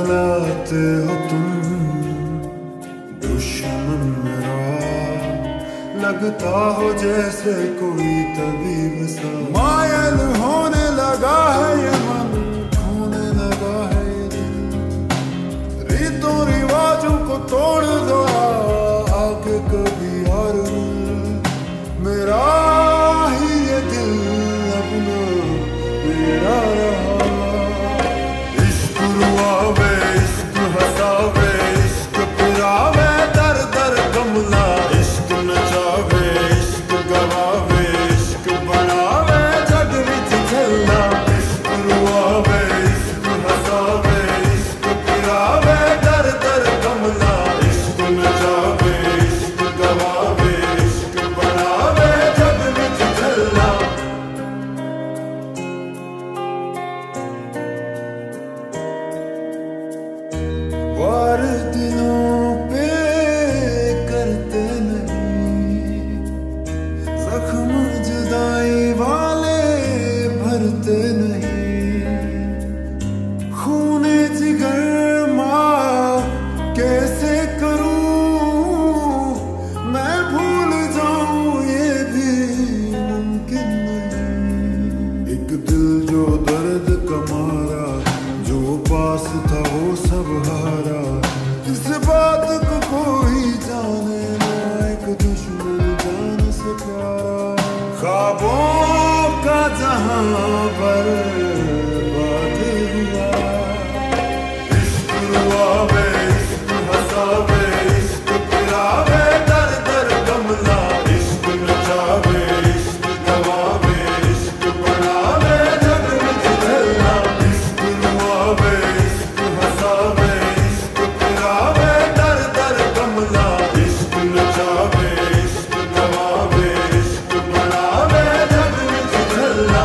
जलाते हो तुम दुश्मन मेरा, लगता हो जैसे कोई तबीब सा। मायल होने लगा है ये मन, खोने लगा है ये दिल। रीतों रिवाजों को तोड़ दो आके कभी यार, मेरा ही ये दिल अपना मेरा रहा। इश्क रुआवे, इश्क हंसावे, इश्क पिरावे, दर दर कमला। इश्क नचावे, इश्क गवावे, इश्क बनावे, जग विच झल्ला। इश्क रुआवे, इश्क हंसावे, इश्क पिरावे, दर दर कमला। इश्क नचावे, इश्क गवावे, इश्क बनावे, जग विच झल्ला। वार दिलों पे करते नहीं, जख्म जुदाई वाले भरते नहीं। खूने जिगर माँ कैसे करूं, मैं भूल जाऊं ये भी मुमकिन नहीं। एक दिल जो दर्द का मारा, जो पास था वो सब हारा। इस बात को कोई जाने ना, एक दुश्मन जान से प्यारा। ख्वाबों का जहां पर बात हुआ। इश्क रुआवे, इश्क हंसावे, इश्क पिरावे, दर दर कमला। इश्क नचावे, इश्क गवावे, इश्क बनावे, जग विच झल्ला। इश्क रुआवे, इश्क हंसावे, इश्क पिरावे, दर दर कमला। इश्क नचावे, इश्क गवावे, इश्क बनावे, जग विच झल्ला।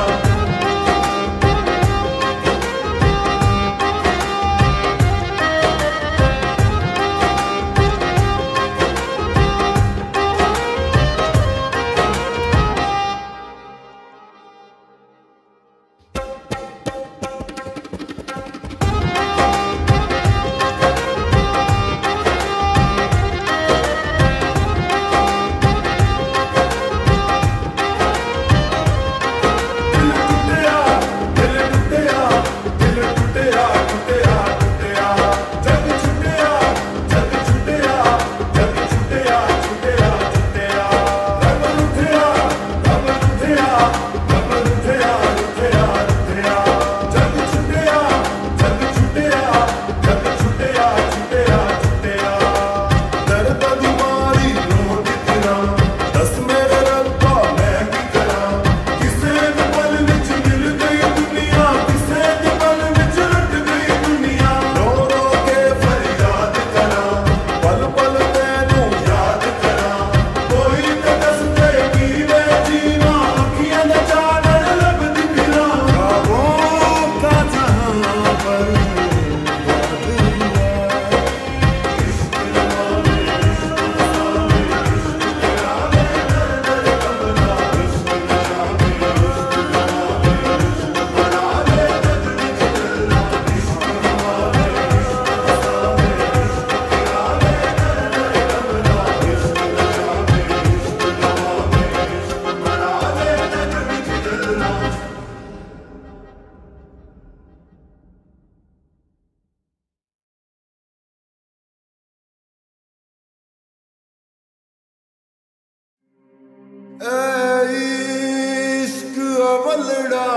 इश्क अवलड़ा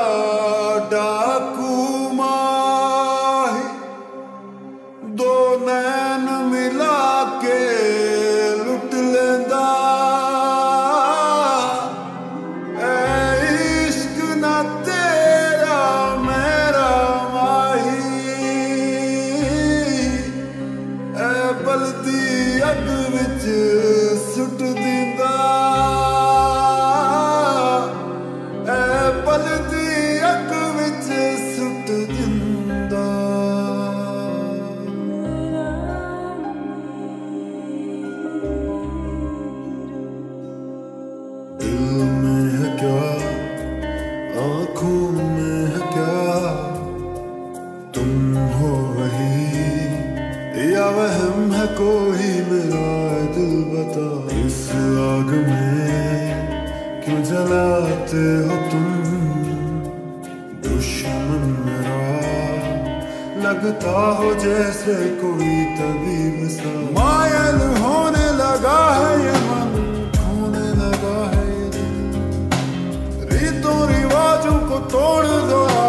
डाकू माही, दो नैन मिला के लुट लेंदा। इश्क ना तेरा मेरा माही, बलदी अग विच सुट दिंदा। बलदी अग विच दुश्मन मेरा लगता हो जैसे कोई तबीब सा। मायल होने लगा है ये मन, खोने लगा है ये दिल, रीतों रिवाजों को तोड़ दो